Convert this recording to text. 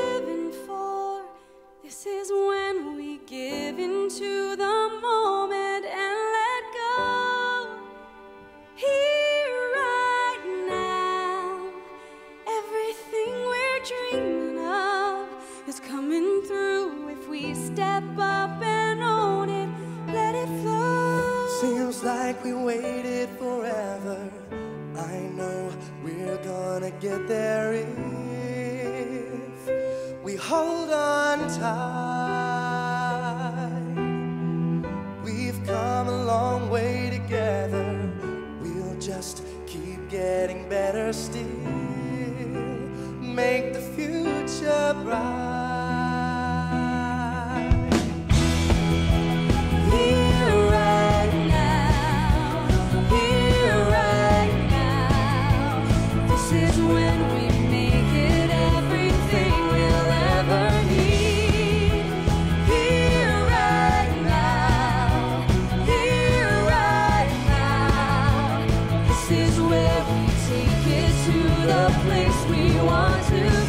living for. This is when we give into the moment and let go. Here, right now, everything we're dreaming of is coming through if we step up and own it, let it flow. Seems like we waited forever. I know we're gonna get there if we hold on tight. We've come a long way together. We'll just keep getting better still. Make the future bright. Here right now, here right now. This is when we make it everything we'll ever need. Here right now, here right now. This is where we take it to the place we want to